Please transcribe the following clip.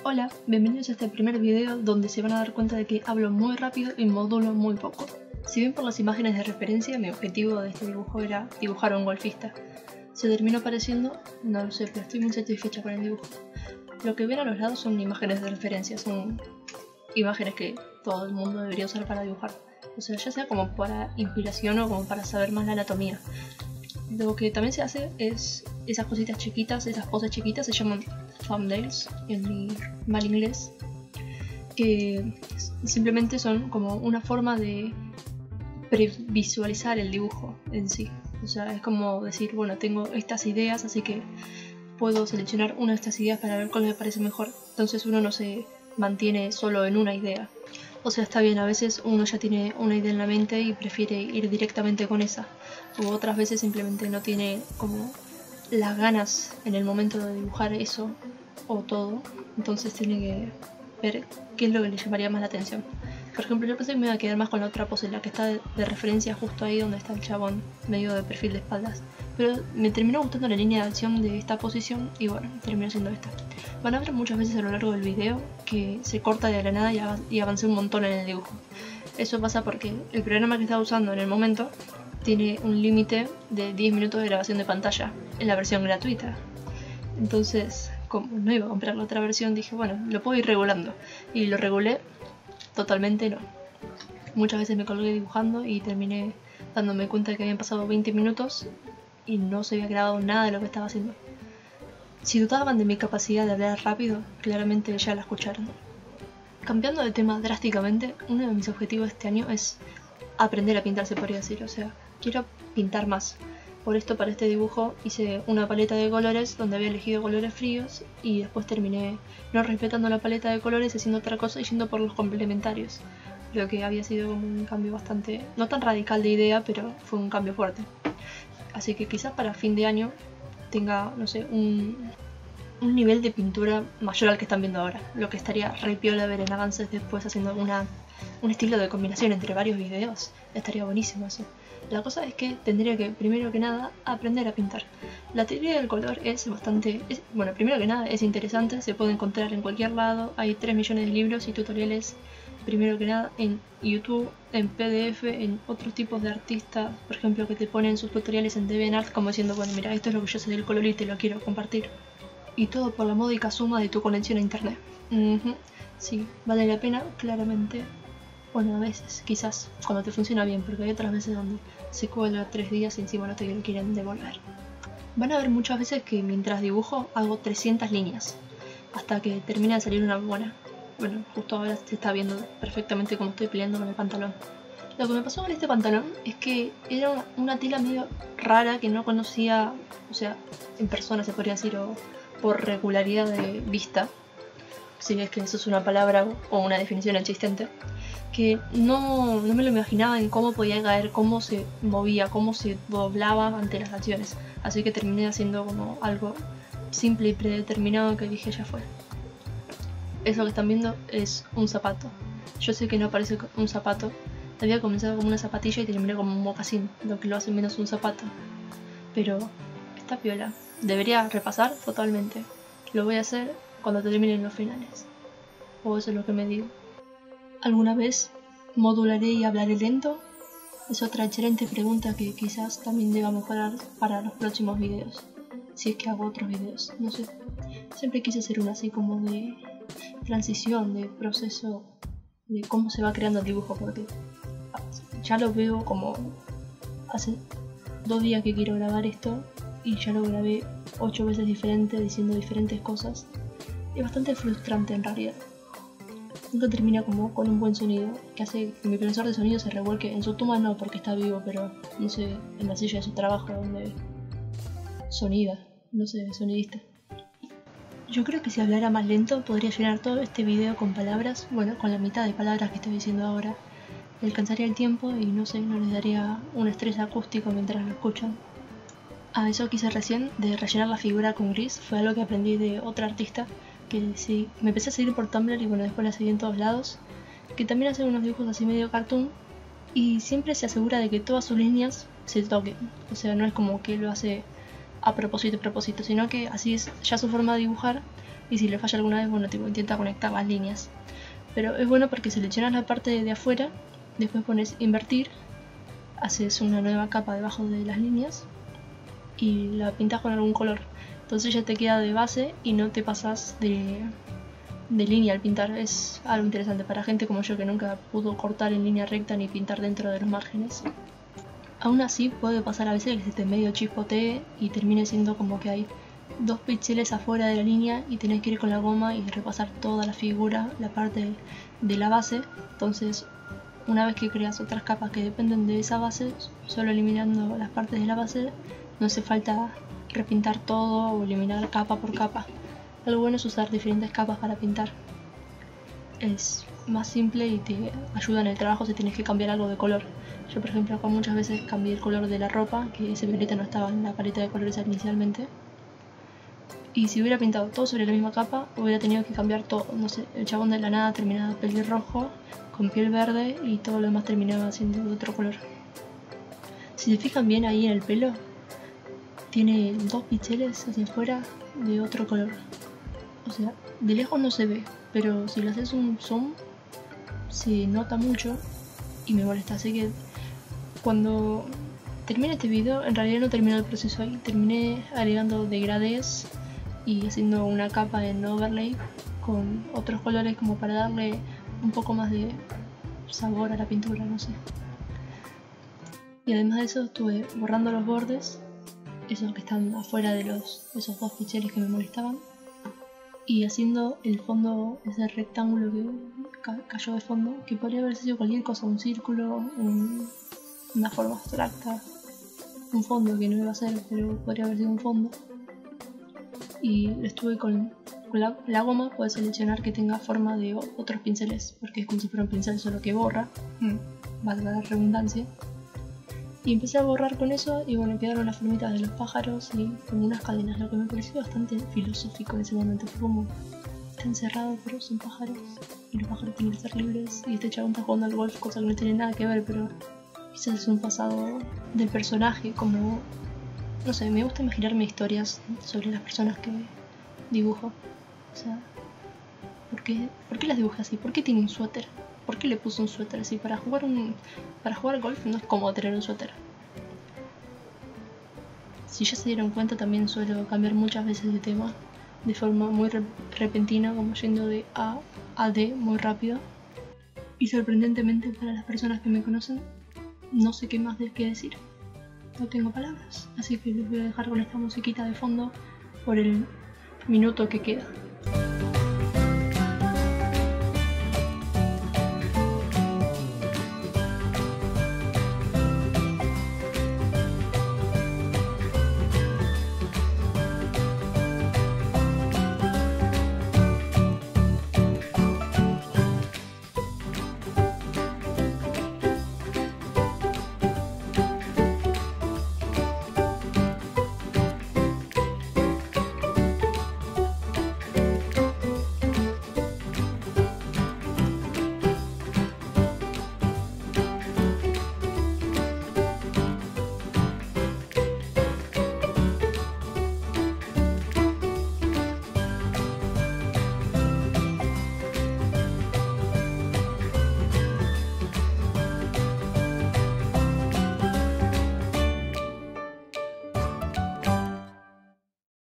Hola, bienvenidos a este primer video donde se van a dar cuenta de que hablo muy rápido y modulo muy poco. Si bien por las imágenes de referencia, mi objetivo de este dibujo era dibujar a un golfista. Se terminó pareciendo, no lo sé, pero estoy muy satisfecha con el dibujo. Lo que ven a los lados son imágenes de referencia, son imágenes que todo el mundo debería usar para dibujar. O sea, ya sea como para inspiración o como para saber más la anatomía. Lo que también se hace es esas cositas chiquitas, esas poses chiquitas, se llaman thumbnails en mi mal inglés, que simplemente son como una forma de previsualizar el dibujo en sí. O sea, es como decir, bueno, tengo estas ideas, así que puedo seleccionar una de estas ideas para ver cuál me parece mejor. Entonces uno no se mantiene solo en una idea. O sea, está bien, a veces uno ya tiene una idea en la mente y prefiere ir directamente con esa. O otras veces simplemente no tiene como las ganas en el momento de dibujar eso o todo. Entonces tiene que ver qué es lo que le llamaría más la atención. Por ejemplo, yo pensé que me iba a quedar más con la otra pose, la que está de referencia justo ahí donde está el chabón, medio de perfil de espaldas. Pero me terminó gustando la línea de acción de esta posición y bueno, terminó siendo esta. Van a ver muchas veces a lo largo del video que se corta de la nada y avancé un montón en el dibujo. Eso pasa porque el programa que estaba usando en el momento tiene un límite de 10 minutos de grabación de pantalla en la versión gratuita. Entonces, como no iba a comprar la otra versión, dije, bueno, lo puedo ir regulando. Y lo regulé totalmente, no. Muchas veces me colgué dibujando y terminé dándome cuenta de que habían pasado 20 minutos y no se había grabado nada de lo que estaba haciendo. Si dudaban de mi capacidad de hablar rápido, claramente ya la escucharon. Cambiando de tema drásticamente, uno de mis objetivos este año es aprender a pintar, se podría decir. O sea, quiero pintar más. Por esto, para este dibujo hice una paleta de colores donde había elegido colores fríos y después terminé no respetando la paleta de colores, haciendo otra cosa y yendo por los complementarios. Lo que había sido un cambio bastante, no tan radical de idea, pero fue un cambio fuerte. Así que quizás para fin de año tenga, no sé, un nivel de pintura mayor al que están viendo ahora. Lo que estaría re piola ver en avances después haciendo un estilo de combinación entre varios videos. Estaría buenísimo eso. La cosa es que tendría que, primero que nada, aprender a pintar. La teoría del color es bastante... bueno, primero que nada es interesante, se puede encontrar en cualquier lado. Hay 3 millones de libros y tutoriales, primero que nada, en YouTube, en PDF, en otros tipos de artistas, por ejemplo, que te ponen sus tutoriales en DeviantArt como diciendo, bueno, mira, esto es lo que yo sé del color y te lo quiero compartir. Y todo por la módica suma de tu conexión a internet. Sí, vale la pena, claramente. Bueno, a veces, quizás, cuando te funciona bien, porque hay otras veces donde se cuelga 3 días y encima no te lo quieren devolver. Van a ver muchas veces que mientras dibujo hago 300 líneas, hasta que termina de salir una buena. Bueno, justo ahora se está viendo perfectamente cómo estoy peleando con el pantalón. Lo que me pasó con este pantalón es que era una tela medio rara que no conocía, o sea, en persona se podría decir, o por regularidad de vista, si es que eso es una palabra o una definición existente, que no me lo imaginaba en cómo podía caer, cómo se movía, cómo se doblaba ante las acciones. Así que terminé haciendo como algo simple y predeterminado que dije ya fue. Eso que están viendo es un zapato. Yo sé que no parece un zapato. Había comenzado como una zapatilla y terminé como un mocasín, lo que lo hace menos un zapato. Pero está piola. Debería repasar totalmente. Lo voy a hacer cuando terminen los finales. O eso es lo que me digo. ¿Alguna vez modularé y hablaré lento? Es otra excelente pregunta que quizás también deba mejorar para los próximos videos. Si es que hago otros videos, no sé. Siempre quise hacer uno así como de transición, de proceso, de cómo se va creando el dibujo, porque ya lo veo como hace 2 días que quiero grabar esto y ya lo grabé 8 veces diferente, diciendo diferentes cosas. Es bastante frustrante en realidad. Nunca termina como con un buen sonido, que hace que mi profesor de sonido se revuelque en su tumba, no porque está vivo, pero no sé, en la silla de su trabajo donde sonida, no sé, sonidista. Yo creo que si hablara más lento podría llenar todo este video con palabras, bueno, con la mitad de palabras que estoy diciendo ahora. Me alcanzaría el tiempo y no sé, no les daría un estrés acústico mientras lo escuchan. Eso que hice recién, de rellenar la figura con gris, fue algo que aprendí de otra artista, que sí, me empecé a seguir por Tumblr y bueno, después la seguí en todos lados, que también hace unos dibujos así medio cartoon, y siempre se asegura de que todas sus líneas se toquen. O sea, no es como que lo hace a propósito, sino que así es ya su forma de dibujar, y si le falla alguna vez, bueno, tipo, intenta conectar las líneas. Pero es bueno porque seleccionas la parte de afuera, después pones invertir, haces una nueva capa debajo de las líneas y la pintas con algún color. Entonces ya te queda de base y no te pasas de línea al pintar. Es algo interesante para gente como yo que nunca pudo cortar en línea recta ni pintar dentro de los márgenes. Aún así puede pasar a veces que se te medio chispotee y termine siendo como que hay 2 píxeles afuera de la línea y tenés que ir con la goma y repasar toda la figura, la parte de la base. Entonces, una vez que creas otras capas que dependen de esa base, solo eliminando las partes de la base, no hace falta repintar todo o eliminar capa por capa. Algo bueno es usar diferentes capas para pintar. Es más simple y te ayuda en el trabajo si tienes que cambiar algo de color. Yo, por ejemplo, acá muchas veces cambié el color de la ropa, que ese violeta no estaba en la paleta de colores inicialmente. Y si hubiera pintado todo sobre la misma capa, hubiera tenido que cambiar todo. No sé, el chabón de la nada terminaba pelirrojo, con piel verde, y todo lo demás terminaba siendo de otro color. Si se fijan bien ahí en el pelo, tiene 2 píxeles hacia afuera de otro color. O sea, de lejos no se ve, pero si le haces un zoom, se nota mucho y me molesta. Así que cuando termine este video, en realidad no terminé el proceso ahí. Terminé agregando degradés y haciendo una capa en overlay con otros colores como para darle un poco más de sabor a la pintura, no sé. Y además de eso estuve borrando los bordes, esos que están afuera de esos 2 píxeles que me molestaban, y haciendo el fondo, ese rectángulo que cayó de fondo, que podría haber sido cualquier cosa, un círculo, una forma abstracta, un fondo que no iba a ser, pero podría haber sido un fondo. Y lo estuve con la goma, puedes seleccionar que tenga forma de otros pinceles, porque es como si fuera un pincel solo que borra, valga la redundancia. Y empecé a borrar con eso y bueno, quedaron las formitas de los pájaros y como unas cadenas, lo que me pareció bastante filosófico en ese momento. Fue como, está encerrado pero son pájaros y los pájaros tienen que ser libres y este chabón está jugando al golf, cosa que no tiene nada que ver, pero quizás es un pasado del personaje, como, no sé, me gusta imaginarme historias sobre las personas que dibujo. O sea, ¿por qué las dibuja así? ¿Por qué tiene un suéter? ¿Por qué le puso un suéter así? Para jugar golf no es cómodo tener un suéter. Si ya se dieron cuenta, también suelo cambiar muchas veces de tema de forma muy repentina, como yendo de A a D muy rápido. Y sorprendentemente para las personas que me conocen, no sé qué más que decir. No tengo palabras, así que les voy a dejar con esta musiquita de fondo por el minuto que queda.